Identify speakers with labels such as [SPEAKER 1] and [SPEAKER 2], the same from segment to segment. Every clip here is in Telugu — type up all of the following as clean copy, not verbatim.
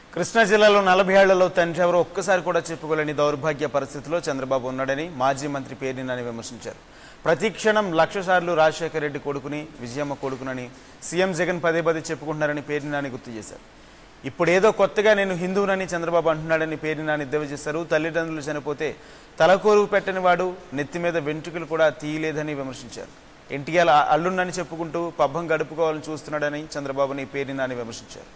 [SPEAKER 1] కృష్ణా జిల్లాలో 40 ఏళ్లలో తండ్రి ఎవరో ఒక్కసారి కూడా చెప్పుకోలేని దౌర్భాగ్య పరిస్థితిలో చంద్రబాబు ఉన్నాడని మాజీ మంత్రి పేర్ని నాని విమర్శించారు. ప్రతి క్షణం 1,00,000 సార్లు రాజశేఖర్ రెడ్డి కొడుకుని విజయమ్మ కొడుకునని సీఎం జగన్ పదే పదే చెప్పుకుంటున్నారని పేర్ని నాని గుర్తు చేశారు. ఇప్పుడేదో కొత్తగా నేను హిందువునని చంద్రబాబు అంటున్నాడని పేర్ని నాని ఎద్దేవా చేశారు. తల్లిదండ్రులు చనిపోతే తలకోరువు పెట్టని వాడు నెత్తి మీద వెంట్రుకలు కూడా తీయలేదని విమర్శించారు. ఎన్టీఆర్ అల్లున్నని చెప్పుకుంటూ పబ్బం గడుపుకోవాలని చూస్తున్నాడని చంద్రబాబుని పేర్ని నాని విమర్శించారు.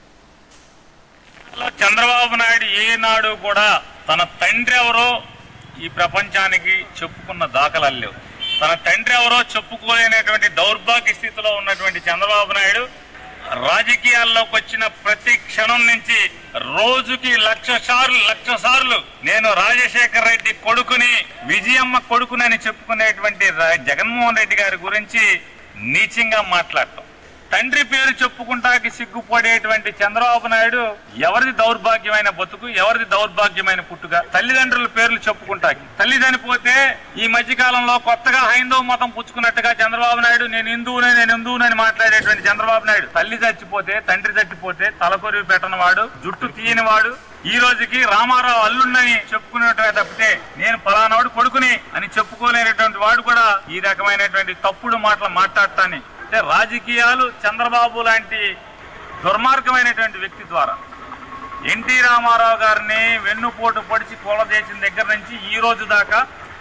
[SPEAKER 2] చంద్రబాబు నాయుడు ఏనాడు కూడా తన తండ్రి ఎవరో ఈ ప్రపంచానికి చెప్పుకున్న దాఖలాలు లేవు. తన తండ్రి ఎవరో చెప్పుకోలేనటువంటి దౌర్భాగ్య స్థితిలో ఉన్నటువంటి చంద్రబాబు నాయుడు రాజకీయాల్లోకి వచ్చిన ప్రతి క్షణం నుంచి రోజుకి 1,00,000 సార్లు నేను రాజశేఖర్ రెడ్డి కొడుకుని విజయమ్మ కొడుకునని చెప్పుకునేటువంటి జగన్మోహన్ రెడ్డి గారి గురించి నీచంగా మాట్లాడటం, తండ్రి పేరు చెప్పుకుంటాకి సిగ్గుపడేటువంటి చంద్రబాబు నాయుడు ఎవరిది దౌర్భాగ్యమైన బతుకు, ఎవరిది దౌర్భాగ్యమైన పుట్టుక. తల్లిదండ్రుల పేర్లు చెప్పుకుంటాకి, తల్లి చనిపోతే ఈ మధ్య కాలంలో కొత్తగా హైందవ మతం పుచ్చుకున్నట్టుగా చంద్రబాబు నాయుడు నేను హిందువునని మాట్లాడేటువంటి చంద్రబాబు నాయుడు తల్లి చచ్చిపోతే తండ్రి చచ్చిపోతే తలకొరివి పెట్టని వాడు, జుట్టు తీయని వాడు, ఈ రోజుకి రామారావు అల్లుండని చెప్పుకునేట్టుగా తప్పితే నేను పలానాడు కొడుకుని అని చెప్పుకోలేనటువంటి వాడు కూడా ఈ రకమైనటువంటి తప్పుడు మాటలు మాట్లాడటాన్ని రాజకీయాలు చంద్రబాబు లాంటి దుర్మార్గమైనటువంటి వ్యక్తి ద్వారా ఎన్టీ రామారావు గారిని వెన్నుపోటు పొడిచి కూలదేసిన దగ్గర నుంచి ఈ రోజు దాకా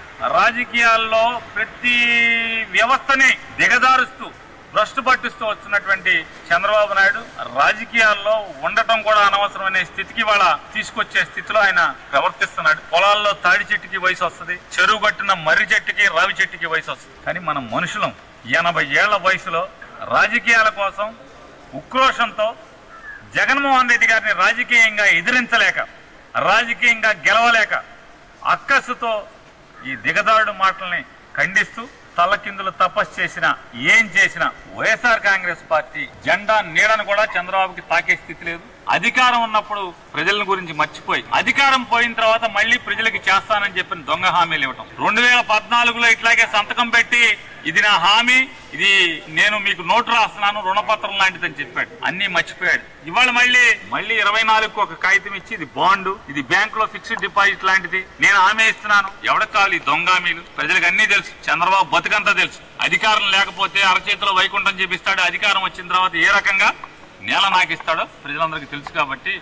[SPEAKER 2] రాజకీయాల్లో ప్రతి వ్యవస్థని దిగదారుస్తూ భ్రష్టు పట్టిస్తూ వచ్చినటువంటి చంద్రబాబు నాయుడు రాజకీయాల్లో ఉండటం కూడా అనవసరమనే స్థితికి వాళ్ళ తీసుకొచ్చే స్థితిలో ఆయన ప్రవర్తిస్తున్నాడు. పొలాల్లో తాడి చెట్టుకి వయసు వస్తుంది, చెరువు కట్టిన మర్రి చెట్టుకి రావి చెట్టుకి వయసు వస్తుంది. కానీ మనం మనుషులం 80 ఏళ్ల వయసులో రాజకీయాల కోసం ఉక్రోషంతో జగన్మోహన్ రెడ్డి గారిని రాజకీయంగా ఎదిరించలేక, రాజకీయంగా గెలవలేక అక్కసుతో ఈ దిగదారుడు మాటల్ని ఖండిస్తూ తలకిందులు తపస్సు చేసిన ఏం చేసినా వైఎస్ఆర్ కాంగ్రెస్ పార్టీ జెండా నీడను కూడా చంద్రబాబుకి తాకే స్థితి లేదు. అధికారం ఉన్నప్పుడు ప్రజల గురించి మర్చిపోయి అధికారం పోయిన తర్వాత మళ్ళీ ప్రజలకి చేస్తానని చెప్పిన దొంగ హామీలు ఇవ్వటం, 2014లో ఇట్లాగే సంతకం పెట్టి ఇది నా హామీ, ఇది నేను మీకు నోటు రాస్తున్నాను రుణపత్రం లాంటిదని చెప్పాడు, అన్ని మర్చిపోయాడు. ఇవాళ మళ్ళీ 24కు ఒక కాగితం ఇచ్చి ఇది బాండు, ఇది బ్యాంకులో ఫిక్స్డ్ డిపాజిట్ లాంటిది, నేను హామీ ఇస్తున్నాను. ఎవరికి కావాలి ఈ దొంగ హామీలు? ప్రజలకు అన్ని తెలుసు, చంద్రబాబు బతుకంతా తెలుసు. అధికారం లేకపోతే అరచేతిలో వైకుంఠం చేపిస్తాడు, అధికారం వచ్చిన తర్వాత ఏ రకంగా నేల నాకిస్తాడో ప్రజలందరికీ తెలుసు. కాబట్టి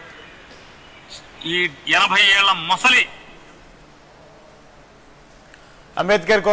[SPEAKER 2] ఈ 80 ఏళ్ల ముసలి
[SPEAKER 1] అంబేద్కర్